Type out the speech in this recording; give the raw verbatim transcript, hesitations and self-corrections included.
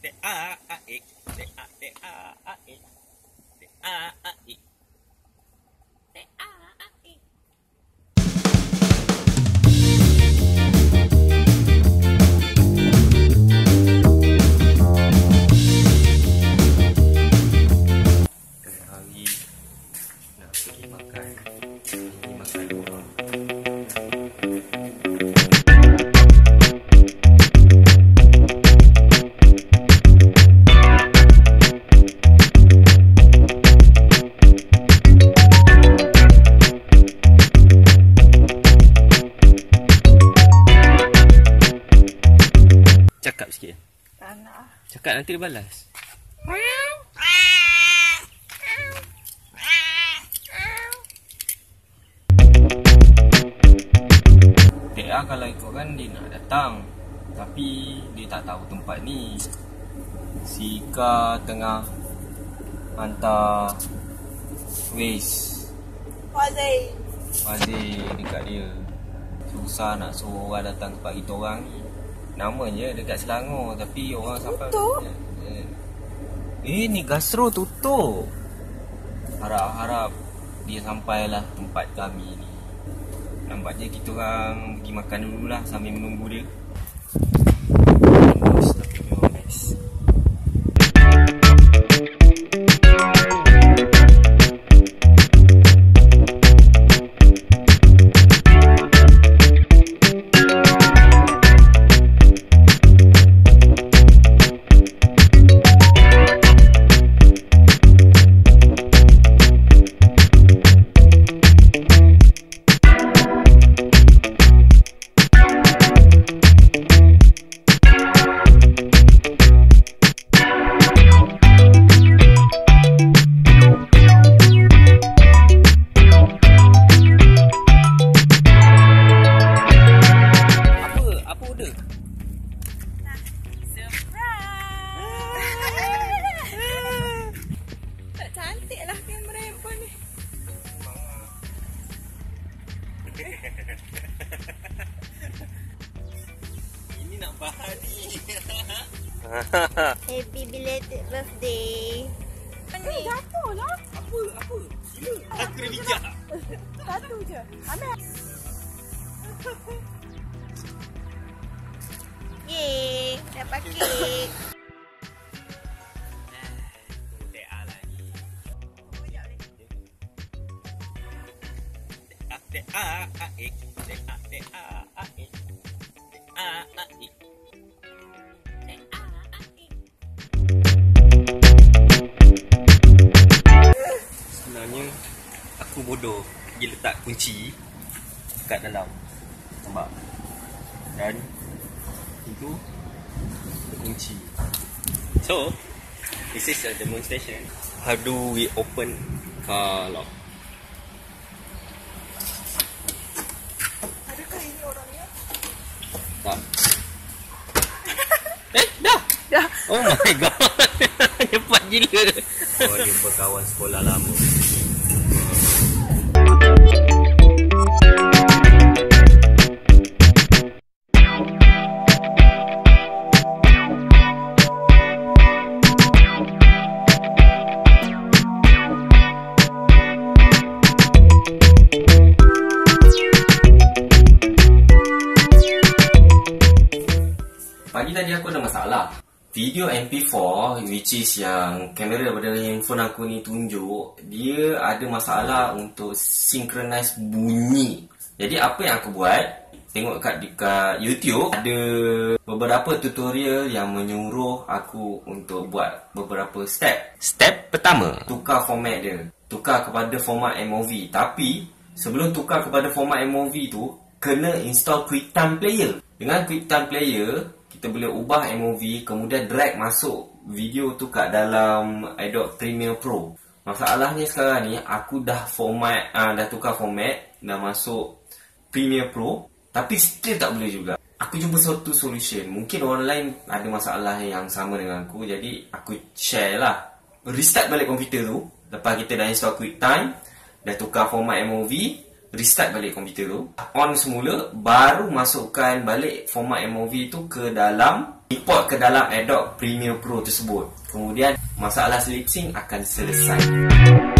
Cakap sikit. Tak nak. Cakap nanti dia balas. T A kalau ikutkan dia nak datang, tapi dia tak tahu tempat ni. Si Ika tengah hantar waste Fazil. Fazil dekat dia. Susah nak suruh orang datang tempat kita orang ni. Namanya dekat Selangor, tapi orang sampai tutup. Eh, eh ni gastro tutup. Harap-harap dia sampailah tempat kami ni. Nampaknya kita orang pergi makan dululah sambil menunggu dia. Ini nak bahas ni. Happy belated birthday. Ni jatuh lah. Apa? Apa? Gila. Aku kena bijak. Satu je. Ambil. Yeay, dapat kek. Sebenarnya aku bodoh pergi letak kunci kat dalam, nampak? Dan itu kunci. So this is a demonstration. How do we open car lock? Adakah ini orangnya? Tak. Eh, dah. Dah. Oh my god. Cepat gila. Oh, jumpa kawan sekolah lama. Pagi tadi aku ada masalah. Video M P four, which is yang kamera daripada handphone aku ni tunjuk, dia ada masalah untuk synchronize bunyi. Jadi apa yang aku buat, tengok kat dekat YouTube, ada beberapa tutorial yang menyuruh aku untuk buat beberapa step. Step pertama, tukar format dia. Tukar kepada format M O V. Tapi sebelum tukar kepada format M O V tu, kena install QuickTime Player. Dengan QuickTime Player, kita boleh ubah M O V, kemudian drag masuk video tu kat dalam Adobe Premiere Pro. Masalahnya sekarang ni, aku dah format, uh, dah tukar format, dah masuk Premiere Pro, tapi still tak boleh juga. Aku jumpa satu solution. Mungkin orang lain ada masalah yang sama dengan aku, jadi aku share lah. Restart balik komputer tu, lepas kita dah install QuickTime, dah tukar format M O V, restart balik komputer tu, on semula, baru masukkan balik format M O V tu ke dalam import ke dalam Adobe Premiere Pro tersebut. Kemudian masalah lip sync akan selesai.